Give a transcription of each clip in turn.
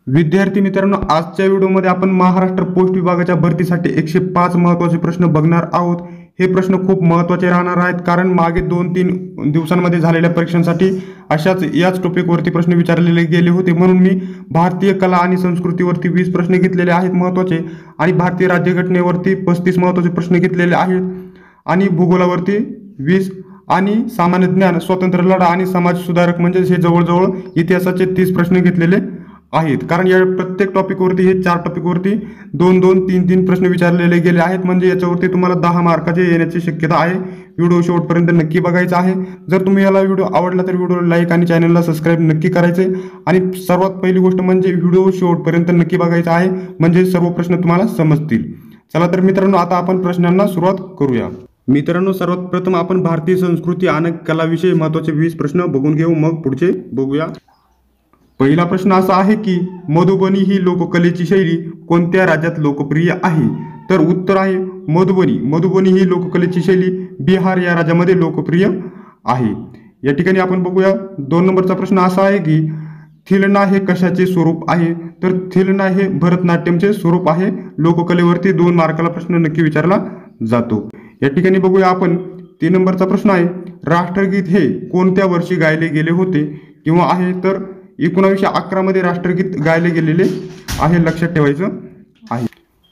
विद्यार्थी मित्रांनो, आजच्या व्हिडिओमध्ये आपण महाराष्ट्र पोस्ट विभागाच्या भरतीसाठी 105 महत्त्वाचे प्रश्न बघणार आहोत। हे प्रश्न खूप महत्त्वाचे राहणार आहेत, कारण मागे 2-3 दिवसांमध्ये झालेल्या परीक्षांसाठी याच टॉपिकवरती प्रश्न विचारलेले गेले होते। म्हणून मी भारतीय कला आणि संस्कृतीवरती 20 प्रश्न घेतलेले आहेत महत्त्वाचे, आणि भारतीय राज्यघटनेवरती 35 महत्त्वाचे प्रश्न घेतलेले आहेत, आणि भूगोलावरती 20, आणि सामान्य ज्ञान, स्वातंत्र्य लढा आणि समाज सुधारक म्हणजे हे जवळजवळ इतिहासाचे 30 प्रश्न घेतलेले आहेत। कारण या प्रत्येक टॉपिकवरती हे 4 टॉपिकवरती 2-2, 3-3 प्रश्न विचारलेले गेले आहेत, म्हणजे याच्यावरती तुम्हाला 10 मार्काचे येण्याची शक्यता आहे। व्हिडिओ शेवटपर्यंत नक्की बघायचा आहे। जर तुम्ही याला व्हिडिओ आवडला तर व्हिडिओला लाईक आणि चॅनलला सबस्क्राईब नक्की करायचे, आणि सर्वात पहिली गोष्ट म्हणजे व्हिडिओ शेवटपर्यंत नक्की बघायचा आहे, म्हणजे सर्व प्रश्न तुम्हाला समजतील। चला तर मित्रांनो, आता आपण प्रश्नांना सुरुवात करूया। मित्रांनो, सर्वात प्रथम आपण भारतीय संस्कृती आणि कलाविषयी महत्त्वाचे 20 प्रश्न बघून घेऊ, मग पुढचे बघूया। पहिला प्रश्न असा आहे की मधुबनी ही लोककलेची शैली कोणत्या राज्यात लोकप्रिय आहे? तर उत्तर आहे मधुबनी। मधुबनी ही लोककलेची शैली बिहार या राज्यामध्ये लोकप्रिय आहे। या ठिकाणी आपण बघूया 2 नंबरचा प्रश्न असा आहे की थिलना हे कशाचे स्वरूप आहे? तर थिलना हे भरतनाट्यमचे स्वरूप आहे। लोककलेवरती 2 मार्काला प्रश्न नक्की विचारला जातो। या ठिकाणी बघूया आपण 3 नंबरचा प्रश्न आहे, राष्ट्रगीत हे कोणत्या वर्षी गायले गेले होते किंवा आहे? तर 1911 मध्ये राष्ट्रगीत गायले गेलेले आहे, लक्षात ठेवायचं आहे।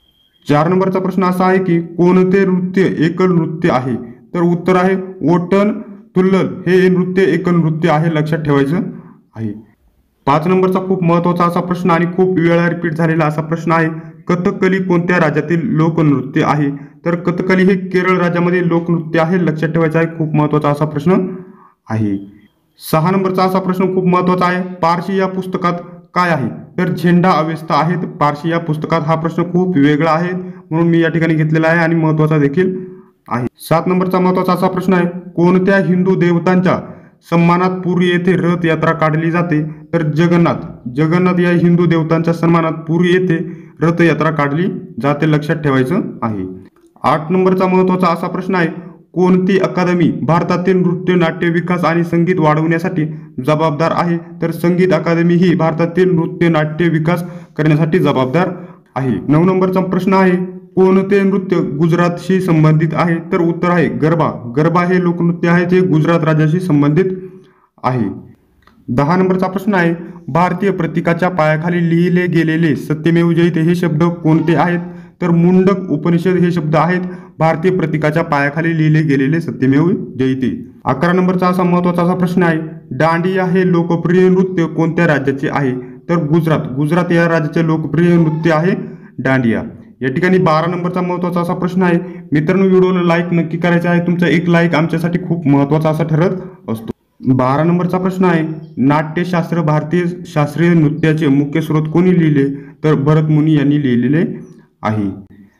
4 नंबरचा प्रश्न असा आहे की कोणते नृत्य एकल नृत्य आहे? तर उत्तर आहे ओटन तुल्लल हे नृत्य एकल नृत्य आहे, लक्षात ठेवायचं आहे। 5 नंबरचा खूप महत्त्वाचा असा प्रश्न आणि खूप वेळा रिपीट झालेला असा प्रश्न आहे, कथकली कोणत्या राज्यातील लोकनृत्य आहे? तर कथकली हे केरळ राज्यामध्ये लोकनृत्य आहे, लक्षात ठेवायचं आहे। खूप महत्त्वाचा असा प्रश्न आहे। 6 नंबरचा असा प्रश्न खूप महत्त्वाचा आहे, पारशी या पुस्तकात काय आहे? तर झेंडा अवस्था आहेत पारशी या पुस्तकात। हा प्रश्न खूप वेगळा आहे, म्हणून मी या ठिकाणी घेतलेला आहे, आणि महत्त्वाचा देखील आहे। 7 नंबरचा महत्त्वाचा असा प्रश्न आहे, कोणत्या हिंदू देवतांच्या सन्मानात पुरी येथे रथ यात्रा काढली जाते? तर जगन्नाथ या हिंदू देवतांच्या सन्मानात पुरी येथे रथयात्रा काढली जाते, लक्षात ठेवायचं आहे। 8 नंबरचा महत्त्वाचा असा प्रश्न आहे, कोणती अकादमी भारतातील नृत्य नाट्य विकास आणि संगीत वाढवण्यासाठी जबाबदार आहे? तर संगीत अकादमी ही भारतातील नृत्य नाट्य विकास करण्यासाठी जबाबदार आहे। 9 नंबरचा प्रश्न आहे, कोणते नृत्य गुजरातशी संबंधित आहे? तर उत्तर आहे गरबा। गरबा हे लोकनृत्य आहे जे गुजरात राज्याशी संबंधित आहे। 10 नंबरचा प्रश्न आहे, भारतीय प्रतीकाच्या पायाखाली लिहिले गेलेले सत्यमेव जयते हे शब्द कोणते आहेत? तर मुंडक उपनिषद हे शब्द आहेत भारतीय प्रतीकाच्या पायाखाली लिहिले गेलेले सत्यमेव जयते। 11 नंबरचा असा महत्त्वाचा असा प्रश्न आहे, दांडिया हे लोकप्रिय नृत्य कोणत्या राज्याचे आहे? तर गुजरात या राज्याचे लोकप्रिय नृत्य आहे दांडिया। या ठिकाणी 12 नंबरचा महत्त्वाचा असा प्रश्न आहे, मित्रांनो व्हिडिओला लाईक नक्की करायचा आहे, तुमचा एक लाईक आमच्यासाठी खूप महत्त्वाचा असा ठरत असतो। 12 नंबरचा प्रश्न आहे, नाट्यशास्त्र भारतीय शास्त्रीय नृत्याचे मुख्य स्रोत कोणी लिहिले? तर भरत मुनी यांनी लिहिलेले आहे।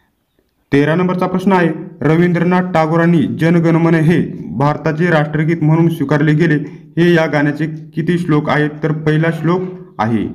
13 नंबरचा प्रश्न आहे, रवींद्रनाथ टागोरांनी जनगणमन हे भारताचे राष्ट्रगीत म्हणून स्वीकारले गेले, हे या गाण्याचे किती श्लोक आहेत? तर पहिला श्लोक आहे।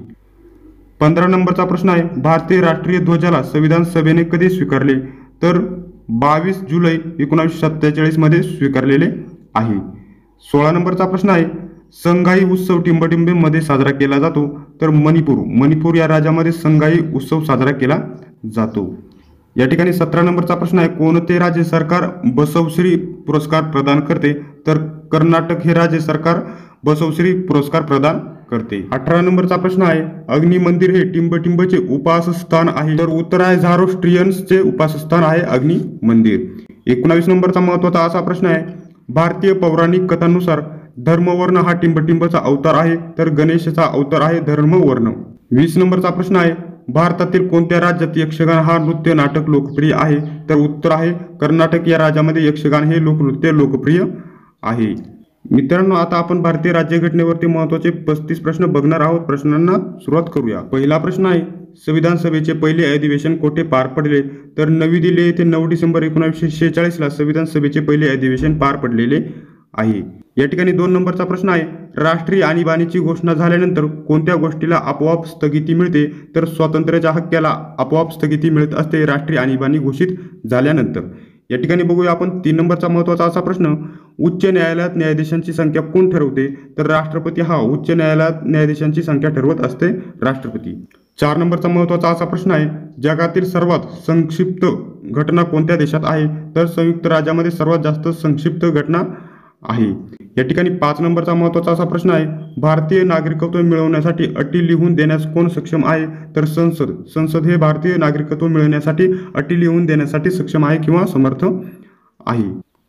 15 नंबरचा प्रश्न आहे, भारतीय राष्ट्रीय ध्वजाला संविधान सभेने कधी स्वीकारले? तर 22 जुलै 1947 मध्ये स्वीकारलेले आहे। 16 नंबरचा प्रश्न आहे, संगाई उत्सव टिंबटिंबमध्ये साजरा केला जातो? तर मणिपूर या राज्यामध्ये संगाई उत्सव साजरा केला जातो। या ठिकाणी 17 नंबरचा प्रश्न आहे, कोणते राज्य सरकार बसवश्री पुरस्कार प्रदान करते? तर कर्नाटक हे राज्य सरकार बसवश्री पुरस्कार प्रदान करते। 18 नंबरचा प्रश्न आहे, अग्नि मंदिर हे टिंबटिंबचे उपासस्थान आहे? तर उत्तर आहे झारोस्ट्रियन्सचे उपासस्थान आहे अग्नि मंदिर। 19 नंबरचा महत्त्वाचा असा प्रश्न आहे, भारतीय पौराणिक कथांनुसार धर्मवर्ण हा टिंबटिंबचा अवतार आहे? तर गणेशाचा अवतार आहे धर्मवर्ण। 20 नंबरचा प्रश्न आहे, भारतातील कोणत्या राज्यात यक्षगान हा नृत्य नाटक लोकप्रिय आहे? तर उत्तर आहे कर्नाटक या राज्यामध्ये यक्षगान हे लोकनृत्य लोकप्रिय आहे। मित्रांनो, आता आपण भारतीय राज्यघटनेवरती महत्त्वाचे 35 प्रश्न बघणार आहोत। प्रश्नांना सुरुवात करूया। पहिला प्रश्न आहे, संविधान सभेचे पहिले अधिवेशन कोठे पार पडले? तर नवी दिल्ली येथे 9 डिसेंबर 1946 ला संविधान सभेचे पहिले अधिवेशन पार पडलेले आहे। या ठिकाणी 2 नंबरचा प्रश्न आहे, राष्ट्रीय आणीबाणीची घोषणा झाल्यानंतर कोणत्या गोष्टीला आपोआप स्थगिती मिळते? तर स्वातंत्र्याच्या हक्काला आपोआप स्थगिती मिळत असते राष्ट्रीय आणीबाणी घोषित झाल्यानंतर। या ठिकाणी बघूया आपण 3 नंबरचा महत्त्वाचा असा प्रश्न, उच्च न्यायालयात न्यायाधीशांची संख्या कोण ठरवते? तर राष्ट्रपती हा उच्च न्यायालयात न्यायाधीशांची संख्या ठरवत असते, राष्ट्रपती। 4 नंबरचा महत्त्वाचा असा प्रश्न आहे, जगातील सर्वात संक्षिप्त घटना कोणत्या देशात आहे? तर संयुक्त राज्यामध्ये सर्वात जास्त संक्षिप्त घटना आहे. या ठिकाणी 5 नंबरचा महत्त्वाचा असा प्रश्न आहे, भारतीय नागरिकत्व मिळवण्यासाठी अटी लिहून देण्यास कोण सक्षम आहे? तर संसद. संसद हे भारतीय नागरिकत्व मिळवण्यासाठी अटी लिहून देण्यासाठी सक्षम आहे किंवा समर्थ आहे.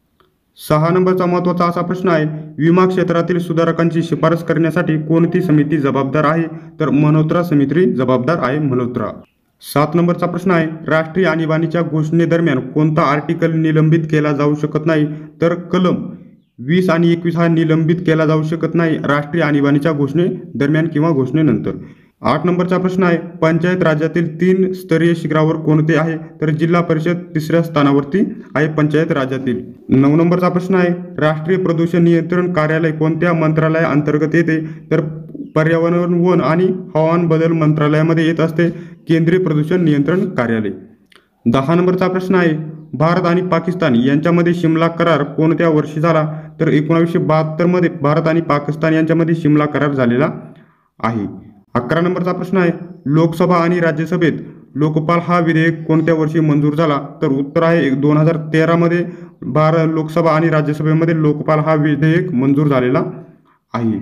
6 नंबरचा महत्त्वाचा असा प्रश्न आहे, विमा क्षेत्रातील सुधारकांची शिफारस करण्यासाठी कोणती समिती जबाबदार आहे? तर मल्होत्रा समिती जबाबदार आहे, मल्होत्रा. 7 नंबरचा प्रश्न आहे, राष्ट्रीय आणीबाणीच्या घोषणेदरम्यान कोणता आर्टिकल निलंबित केला जाऊ शकत नाही? तर कलम 20 आणि 21 हा निलंबित केला जाऊ शकत नाही राष्ट्रीय आणीबाणीच्या घोषणेदरम्यान किंवा घोषणेनंतर. 8 नंबरचा प्रश्न आहे, पंचायत राज्यातील 3 स्तरीय शिखरावर कोणते आहे? तर जिल्हा परिषद 3ऱ्या स्थानावरती आहे पंचायत राज्यातील. 9 नंबरचा प्रश्न आहे, राष्ट्रीय प्रदूषण नियंत्रण कार्यालय कोणत्या मंत्रालया अंतर्गत येते? तर पर्यावरण, वन आणि हवामान बदल मंत्रालयामध्ये येत असते केंद्रीय प्रदूषण नियंत्रण कार्यालय. 10 नंबरचा प्रश्न आहे, भारत आणि पाकिस्तान यांच्यामध्ये शिमला करार कोणत्या वर्षी झाला? तर 1972 मध्ये भारत आणि पाकिस्तान यांच्यामध्ये शिमला करार झालेला आहे. 11 नंबरचा प्रश्न आहे, लोकसभा आणि राज्यसभेत लोकपाल हा विधेयक कोणत्या वर्षी मंजूर झाला? तर उत्तर आहे 2013 मध्ये लोकसभा आणि राज्यसभेमध्ये लोकपाल हा विधेयक मंजूर झालेला आहे.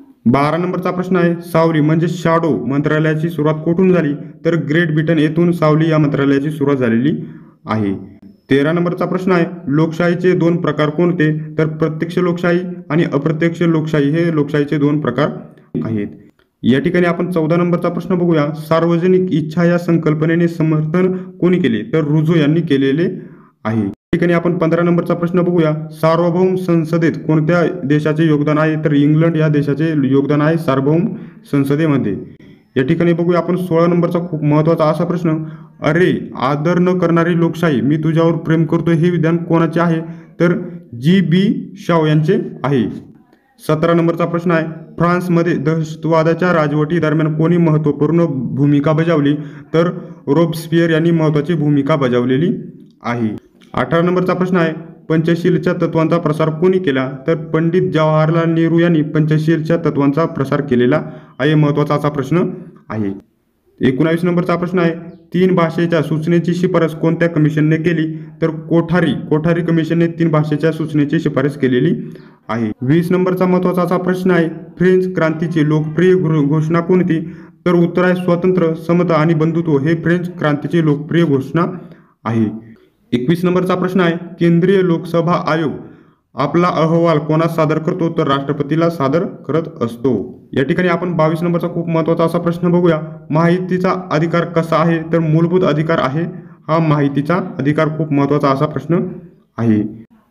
12 नंबरचा प्रश्न आहे, सावली म्हणजे शॅडो मंत्रालयाची सुरुवात कुठून झाली? तर ग्रेट ब्रिटन येथून सावली या मंत्रालयाची सुरुवात झालेली आहे. 13 नंबरचा प्रश्न आहे, लोकशाहीचे 2 प्रकार कोणते? तर प्रत्यक्ष लोकशाही आणि अप्रत्यक्ष लोकशाही हे लोकशाहीचे 2 प्रकार आहेत. या ठिकाणी आपण 14 नंबरचा प्रश्न बघूया, सार्वजनिक इच्छा या संकल्पनेने समर्थन कोणी केले? तर रुजो यांनी केलेले आहे. या ठिकाणी आपण 15 नंबरचा प्रश्न बघूया, सार्वभौम संसदेत कोणत्या देशाचे योगदान आहे? तर इंग्लंड या देशाचे योगदान आहे सार्वभौम संसदेमध्ये. या ठिकाणी बघूया आपण 16 नंबरचा खूप महत्त्वाचा असा प्रश्न, अरे आदर न करणारी लोकशाही मी तुझ्यावर प्रेम करतो हे विधान कोणाचे आहे? तर जी.बी. शॉ यांचे आहे. 17 नंबरचा प्रश्न आहे, फ्रान्समध्ये दहशतवादाच्या राजवटी दरम्यान कोणी महत्त्वपूर्ण भूमिका बजावली? तर रोबस्पियर यांनी महत्त्वाची भूमिका बजावलेली आहे. 18 नंबरचा प्रश्न आहे, पंचशीलच्या तत्वांचा प्रसार कोणी केला? तर पंडित जवाहरलाल नेहरू यांनी पंचशीलच्या तत्वांचा प्रसार केलेला आहे. महत्त्वाचा असा प्रश्न आहे. 19 नंबरचा प्रश्न आहे, 3 भाषेच्या सूचनेची शिफारस कोणत्या कमिशनने केली? तर कोठारी कमिशनने 3 भाषेच्या सूचनेची शिफारस केलेली आहे. 20 नंबरचा महत्त्वाचा असा प्रश्न आहे, फ्रेंच क्रांतीची लोकप्रिय घोषणा कोणती? तर उत्तर आहे स्वातंत्र्य, समता आणि बंधुत्व हे फ्रेंच क्रांतीची लोकप्रिय घोषणा आहे. 21 नंबरचा प्रश्न आहे, केंद्रीय लोकसभा आयोग आपला अहवाल कोणास सादर करतो? तर राष्ट्रपतीला सादर करत असतो. या ठिकाणी आपण 22 नंबरचा खूप महत्त्वाचा असा प्रश्न बघूया, माहितीचा अधिकार कसा आहे? तर मूलभूत अधिकार आहे हा माहितीचा अधिकार. खूप महत्त्वाचा असा प्रश्न आहे.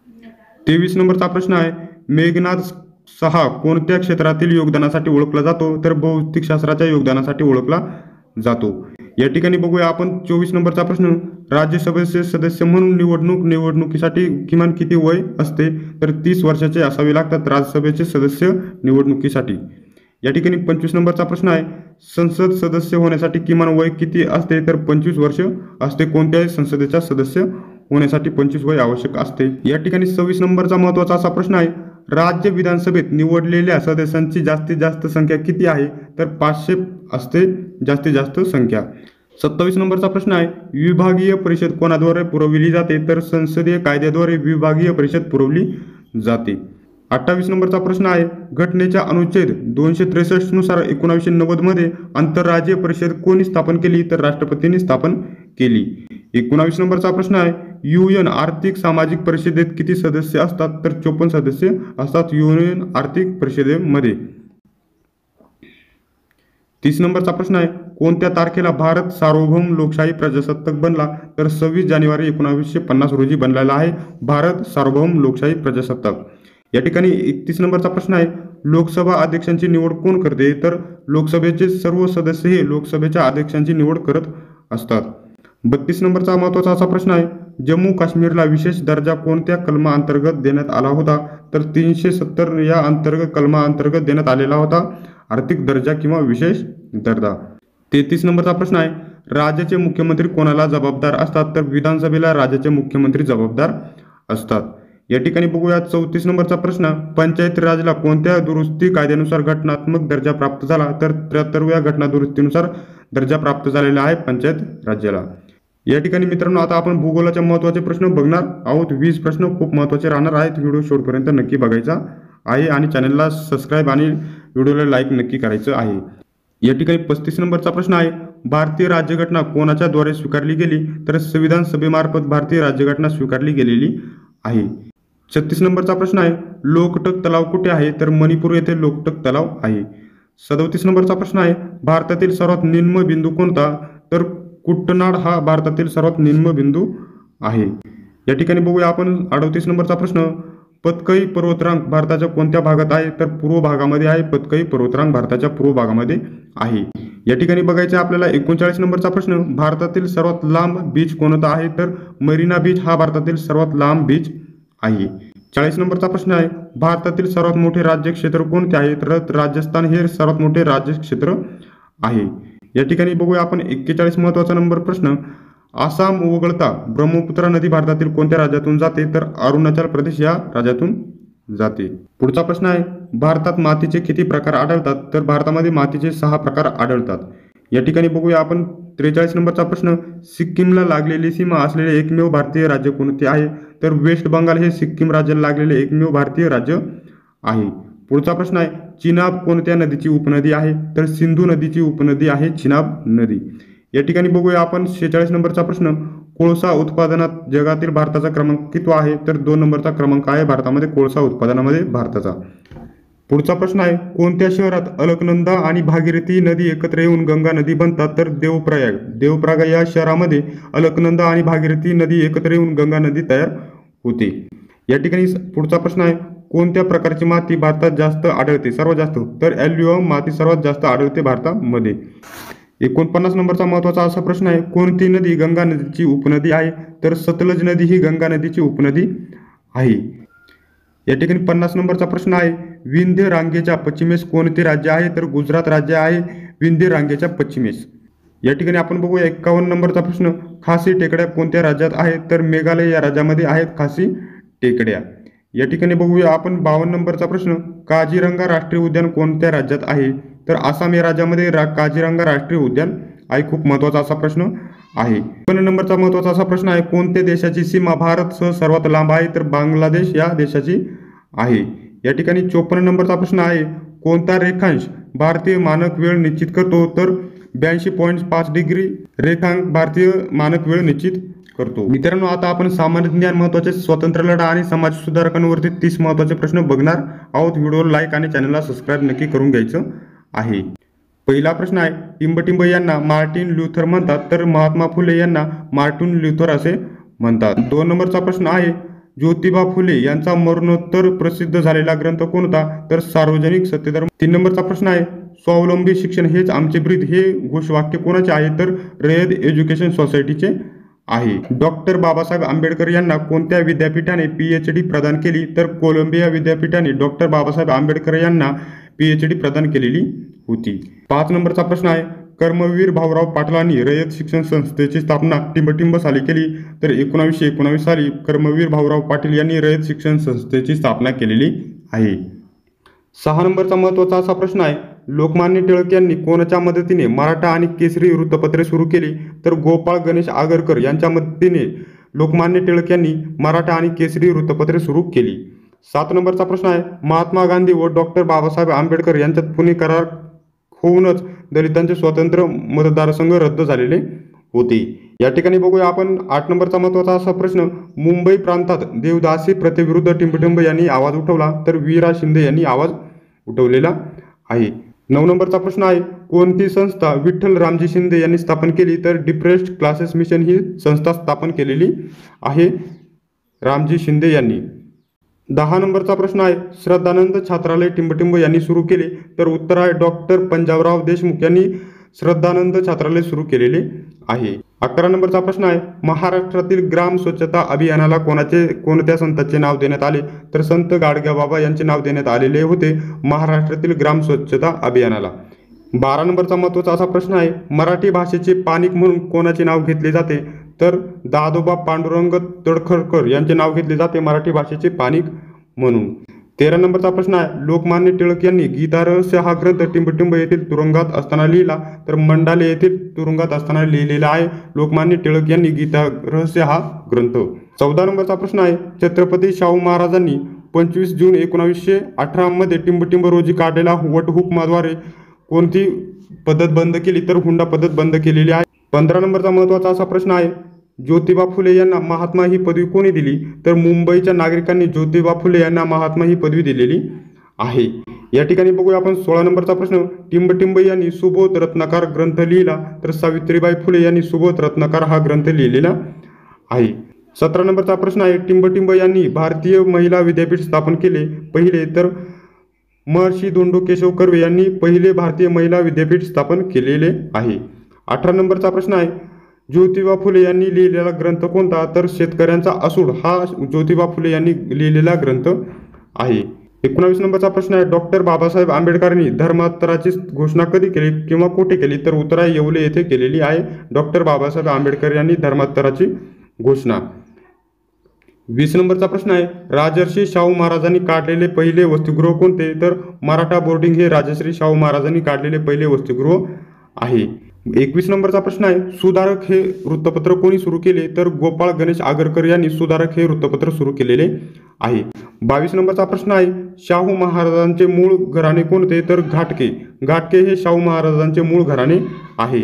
23 नंबरचा प्रश्न आहे, मेघनाद सहा कोणत्या क्षेत्रातील योगदानासाठी ओळखला जातो? तर भौतिकशास्त्राच्या योगदानासाठी ओळखला जातो. या ठिकाणी बघूया आपण 24 नंबरचा प्रश्न, राज्यसभेचे सदस्य म्हणून निवडणुकीसाठी किमान किती वय असते? तर 30 वर्षाचे असावे लागतात राज्यसभेचे सदस्य निवडणुकीसाठी. या ठिकाणी 25 नंबरचा प्रश्न आहे, संसद सदस्य होण्यासाठी किमान वय किती असते? तर 25 वर्ष असते. कोणत्याही संसदेच्या सदस्य होण्यासाठी 25 वय आवश्यक असते. या ठिकाणी 26 नंबरचा महत्त्वाचा असा प्रश्न आहे, राज्य विधानसभेत निवडलेल्या सदस्यांची जास्तीत जास्त संख्या किती आहे? तर 500 असते जास्तीत जास्त संख्या. 27 नंबरचा प्रश्न आहे, विभागीय परिषद कोणाद्वारे पुरवली जाते? तर संसदीय कायद्याद्वारे विभागीय परिषद पुरवली जाते. 28 नंबरचा प्रश्न आहे, घटनेच्या अनुच्छेद 263 नुसार 1990 मध्ये आंतरराज्यीय परिषद कोणी स्थापन केली? तर राष्ट्रपतींनी स्थापन केली. 19 नंबरचा प्रश्न आहे, UN आर्थिक सामाजिक परिषदेत किती सदस्य असतात? तर 54 सदस्य असतात UN आर्थिक परिषदेमध्ये. 30 नंबरचा प्रश्न आहे, कोणत्या तारखेला भारत सार्वभौम लोकशाही प्रजासत्ताक बनला? तर 26 जानेवारी 1950 रोजी बनलेला आहे भारत सार्वभौम लोकशाही प्रजासत्ताक. या ठिकाणी 31 नंबरचा प्रश्न आहे, लोकसभा अध्यक्षांची निवड कोण करते? तर लोकसभेचे सर्व सदस्य हे लोकसभेच्या अध्यक्षांची निवड करत असतात. 32 नंबरचा महत्त्वाचा असा प्रश्न आहे, जम्मू काश्मीरला विशेष दर्जा कोणत्या कलमाअंतर्गत देण्यात आला होता? तर 370 या अंतर्गत कलमाअंतर्गत देण्यात आलेला होता आर्थिक दर्जा किंवा विशेष दर्जा. 33 नंबरचा प्रश्न आहे, राज्याचे मुख्यमंत्री कोणाला जबाबदार असतात? तर विधानसभेला राज्याचे मुख्यमंत्री जबाबदार असतात. या ठिकाणी बघूया 34 नंबरचा प्रश्न, पंचायत राजला कोणत्या दुरुस्ती कायद्यानुसार घटनात्मक दर्जा प्राप्त झाला? तर 73व्या घटना दुरुस्तीनुसार दर्जा प्राप्त झालेला आहे पंचायत राज्याला. या ठिकाणी मित्रांनो आता आपण भूगोलाचे महत्त्वाचे प्रश्न बघणार आहोत. 20 प्रश्न खूप महत्त्वाचे राहणार आहेत. व्हिडिओ शेवटपर्यंत नक्की बघायचा आहे आणि चॅनलला सबस्क्राईब आणि व्हिडिओला लाईक नक्की करायचं आहे. या ठिकाणी 35 नंबरचा प्रश्न आहे, भारतीय राज्यघटना कोणाच्या द्वारे स्वीकारली गेली? तर संविधान सभेमार्फत भारतीय राज्यघटना स्वीकारली गेलेली आहे. 36 नंबरचा प्रश्न आहे, लोकटक तलाव कुठे आहे? तर मणिपूर येथे लोकटक तलाव आहे. 37 नंबरचा प्रश्न आहे, भारतातील सर्वात निम्न बिंदू कोणता? तर कुट्टनाड हा भारतातील सर्वात निम्न बिंदू आहे. या ठिकाणी बघूया आपण 38 नंबरचा प्रश्न, पतकई पर्वतरांग भारताच्या कोणत्या भागात आहे? तर पूर्व भागामध्ये आहे. पतकई पर्वतरांग भारताच्या पूर्व भागामध्ये आहे. या ठिकाणी बघायचे आपल्याला 39 नंबरचा प्रश्न, भारतातील सर्वात लांब बीच कोणता आहे? तर मरीना बीच हा भारतातील सर्वात लांब बीच आहे. 40 नंबरचा प्रश्न आहे, भारतातील सर्वात मोठे राज्य क्षेत्र कोणते आहे? तर राजस्थान हे सर्वात मोठे राज्य क्षेत्र आहे. या ठिकाणी बघूया आपण 41 महत्त्वाचा नंबर प्रश्न, आसाम वगळता ब्रह्मपुत्रा नदी भारतातील कोणत्या राज्यातून जाते? तर अरुणाचल प्रदेश या राज्यातून जाते. पुढचा प्रश्न आहे, भारतात मातीचे किती प्रकार आढळतात? तर भारतामध्ये मातीचे 6 प्रकार आढळतात. या ठिकाणी बघूया आपण 43 नंबरचा प्रश्न, सिक्कीमला लागलेली सीमा असलेले एकमेव भारतीय राज्य कोणते आहे? तर वेस्ट बंगाल हे सिक्कीम राज्याला लागलेले एकमेव भारतीय राज्य आहे. पुढचा प्रश्न आहे, चिनाब कोणत्या नदीची उपनदी आहे? तर सिंधू नदीची उपनदी आहे चिनाब नदी. या ठिकाणी बघूया आपण 46 नंबरचा प्रश्न, कोळसा उत्पादनात जगातील भारताचा क्रमांक कितवा आहे? तर 2 नंबरचा क्रमांक आहे भारतामध्ये कोळसा उत्पादनामध्ये भारताचा. पुढचा प्रश्न आहे, कोणत्या शहरात अलकनंदा आणि भागीरथी नदी एकत्र येऊन गंगा नदी बनतात? तर देवप्रयाग या शहरामध्ये अलकनंदा आणि भागीरथी नदी एकत्र येऊन गंगा नदी तयार होते. या ठिकाणी पुढचा प्रश्न आहे, कोणत्या प्रकारची माती भारतात जास्त आढळते? सर्वात जास्त तर ॲल्युअम माती सर्वात जास्त आढळते भारतामध्ये. 49 नंबरचा महत्त्वाचा असा प्रश्न आहे, कोणती नदी गंगा नदीची उपनदी आहे? तर सतलज नदी ही गंगा नदीची उपनदी आहे. या ठिकाणी 50 नंबरचा प्रश्न आहे, विंध्य रांगेच्या पश्चिमेस कोणते राज्य आहे? तर गुजरात राज्य आहे विंध्य रांगेच्या पश्चिमेस. या ठिकाणी आपण बघूया 51 नंबरचा प्रश्न, खासी टेकड्या कोणत्या राज्यात आहेत? तर मेघालय या राज्यामध्ये आहेत खासी टेकड्या. या ठिकाणी बघूया आपण 52 नंबरचा प्रश्न, काझीरंगा राष्ट्रीय उद्यान कोणत्या राज्यात आहे? तर आसाम या राज्यामध्ये काझीरंगा राष्ट्रीय उद्यान आहे. खूप महत्त्वाचा असा प्रश्न आहे. 53 नंबरचा महत्त्वाचा असा प्रश्न आहे, कोणत्या देशाची सीमा भारतसह सर्वात लांब आहे? तर बांगलादेश या देशाची आहे. या ठिकाणी 54 नंबरचा प्रश्न आहे, कोणता रेखांश भारतीय मानक वेळ निश्चित करतो? तर 82.5 डिग्री रेखांक भारतीय मानक वेळ निश्चित करतो. मित्रांनो आता आपण सामान्य ज्ञान महत्त्वाचे, स्वतंत्र लढा आणि समाज सुधारकांवरती 30 महत्त्वाचे प्रश्न बघणार आहोत. व्हिडिओला लाईक आणि चॅनलला सबस्क्राईब नक्की करून घ्यायचं आहे. पहिला प्रश्न आहे, टिंबटिंब यांना मार्टिन ल्युथर म्हणतात, तर महात्मा फुले यांना मार्टिन ल्युथर असे म्हणतात. 2 नंबरचा प्रश्न आहे, ज्योतिबा फुले यांचा मरणोत्तर प्रसिद्ध झालेला ग्रंथ कोणता? तर सार्वजनिक सत्यधर्म. 3 नंबरचा प्रश्न आहे, स्वावलंबी शिक्षण हेच आमचे ब्रीद हे घोषवाक्य कोणाचे आहे? तर रयत एज्युकेशन सोसायटीचे आहे. डॉक्टर बाबासाहेब आंबेडकर यांना कोणत्या विद्यापीठाने PhD प्रदान केली? तर कोलंबिया विद्यापीठाने डॉक्टर बाबासाहेब आंबेडकर यांना PhD प्रदान केलेली होती. 5 नंबरचा प्रश्न आहे, कर्मवीर भाऊराव पाटलांनी रयत शिक्षण संस्थेची स्थापना टिंबटिंब साली केली? तर 1919 साली कर्मवीर भाऊराव पाटील यांनी रयत शिक्षण संस्थेची स्थापना केलेली आहे. 6 नंबरचा महत्त्वाचा असा प्रश्न आहे, लोकमान्य टिळक यांनी कोणाच्या मदतीने मराठा आणि केसरी वृत्तपत्रे सुरू केली? तर गोपाळ गणेश आगरकर यांच्या मदतीने लोकमान्य टिळक यांनी मराठा आणि केसरी वृत्तपत्रे सुरू केली. 7 नंबरचा प्रश्न आहे, महात्मा गांधी व डॉक्टर बाबासाहेब आंबेडकर यांच्यात पुणे करार होऊनच दलितांचे स्वतंत्र मतदारसंघ रद्द झालेले होते. या ठिकाणी बघूया आपण 8 नंबरचा महत्त्वाचा असा प्रश्न, मुंबई प्रांतात देवदासी प्रथेविरुद्ध टिंबटिंब यांनी आवाज उठवला? तर वीरा शिंदे यांनी आवाज उठवलेला आहे. 9 नंबरचा प्रश्न आहे, कोणती संस्था विठ्ठल रामजी शिंदे यांनी स्थापन केली? तर डिप्रेस्ड क्लासेस मिशन ही संस्था स्थापन केलेली आहे रामजी शिंदे यांनी. 10 नंबरचा प्रश्न आहे, श्रद्धानंद छात्रालय टिंबटिंब यांनी सुरू केले? तर उत्तर आहे डॉक्टर पंजाबराव देशमुख यांनी श्रद्धानंद छात्रालय सुरू केलेले आहे. 11 नंबरचा प्रश्न आहे, महाराष्ट्रातील ग्राम स्वच्छता अभियानाला कोणत्या संतांचे नाव देण्यात आले? तर संत गाडगेबाबा यांचे नाव देण्यात आलेले होते महाराष्ट्रातील ग्राम स्वच्छता अभियानाला. 12 नंबरचा महत्त्वाचा असा प्रश्न आहे, मराठी भाषेचे पानिक म्हणून कोणाचे नाव घेतले जाते? तर दादोबा पांडुरंग तडखरकर यांचे नाव घेतले जाते मराठी भाषेचे पानिक म्हणून. 13 नंबरचा प्रश्न आहे, लोकमान्य टिळक यांनी गीता रहस्य हा ग्रंथ टिंबटिंब येथील तुरुंगात असताना लिहिला, तर मंडाले येथील तुरुंगात असताना लिहिलेला आहे. लोकमान्य टिळक यांनी गीता रहस्य हा ग्रंथ. 14 नंबरचा प्रश्न आहे, छत्रपती शाहू महाराजांनी 25 जून 1918 मध्ये टिंबटिंब रोजी काढलेल्या वटहुकमाद्वारे कोणती पद्धत बंद केली, तर हुंडा पद्धत बंद केलेली आहे. 15 नंबरचा महत्त्वाचा असा प्रश्न आहे, ज्योतिबा फुले यांना महात्मा ही पदवी कोणी दिली, तर मुंबईच्या नागरिकांनी ज्योतिबा फुले यांना महात्मा ही पदवी दिलेली आहे. या ठिकाणी बघूया आपण 16 नंबरचा प्रश्न, टिंबटिंब यांनी सुबोध रत्नाकर ग्रंथ लिहिला, तर सावित्रीबाई फुले यांनी सुबोध रत्नाकर हा ग्रंथ लिहिलेला आहे. 17 नंबरचा प्रश्न आहे, टिंबटिंब यांनी भारतीय महिला विद्यापीठ स्थापन केले पहिले, तर महर्षी धोंडो केशव कर्वे यांनी पहिले भारतीय महिला विद्यापीठ स्थापन केलेले आहे. 18 नंबरचा प्रश्न आहे, ज्योतिबा फुले यांनी लिहिलेला ग्रंथ कोणता, तर शेतकऱ्यांचा असूड हा ज्योतिबा फुले यांनी लिहिलेला ग्रंथ आहे. 19 नंबरचा प्रश्न आहे, डॉक्टर बाबासाहेब आंबेडकरांनी धर्मांतराची घोषणा कधी केली किंवा कुठे केली, तर उत्तर आहे येवले येथे केलेली आहे. डॉक्टर बाबासाहेब आंबेडकर यांनी धर्मांतराची घोषणा. 20 नंबरचा प्रश्न आहे, राजर्षी शाहू महाराजांनी काढलेले पहिले वसतिगृह कोणते, तर मराठा बोर्डिंग हे राजश्री शाहू महाराजांनी काढलेले पहिले वसतिगृह आहे. 21 नंबरचा प्रश्न आहे, सुधारक हे वृत्तपत्र कोणी सुरू केले, तर गोपाळ गणेश आगरकर यांनी सुधारक हे वृत्तपत्र सुरू केलेले आहे. 22 नंबरचा प्रश्न आहे, शाहू महाराजांचे मूळ घराणे कोणते, तर घाटके. घाटके हे शाहू महाराजांचे मूळ घराणे आहे.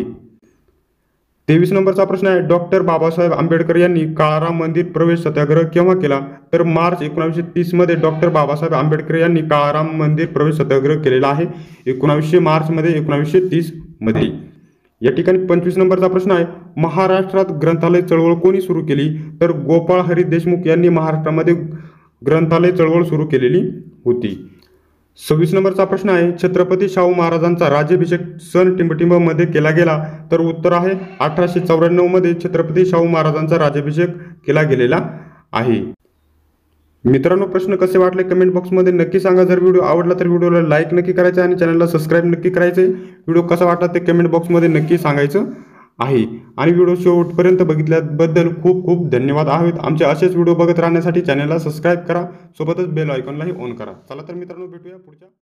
23 नंबरचा प्रश्न आहे, डॉक्टर बाबासाहेब आंबेडकर यांनी काळाराम मंदिर प्रवेश सत्याग्रह केव्हा केला, तर मार्च 1930 मध्ये डॉक्टर बाबासाहेब आंबेडकर यांनी काळाराम मंदिर प्रवेश सत्याग्रह केलेला आहे. 1900 मार्च मध्ये 1930 मध्ये. या ठिकाणी 25 नंबरचा प्रश्न आहे, महाराष्ट्रात ग्रंथालय चळवळ कोणी सुरू केली, तर गोपाळ हरी देशमुख यांनी महाराष्ट्रामध्ये ग्रंथालय चळवळ सुरू केलेली होती. 26 नंबरचा प्रश्न आहे, छत्रपती शाहू महाराजांचा राज्याभिषेक सन टिंबटिंब मध्ये केला गेला, तर उत्तर आहे 1894 मध्ये छत्रपती शाहू महाराजांचा राज्याभिषेक केला गेलेला आहे. मित्रांनो, प्रश्न कसे वाटले कमेंट बॉक्समध्ये नक्की सांगा. जर व्हिडिओ आवडला तर व्हिडिओला लाईक नक्की करायचं आणि चॅनलला सबस्क्राईब नक्की करायचे. व्हिडिओ कसा वाटला ते कमेंट बॉक्समध्ये नक्की सांगायचं आहे. आणि व्हिडिओ शेवटपर्यंत बघितल्याबद्दल खूप खूप धन्यवाद आहेत. आमचे असेच व्हिडिओ बघत राहण्यासाठी चॅनलला सबस्क्राईब करा, सोबतच बेल आयकॉनलाही ऑन करा. चला तर मित्रांनो, भेटूया पुढच्या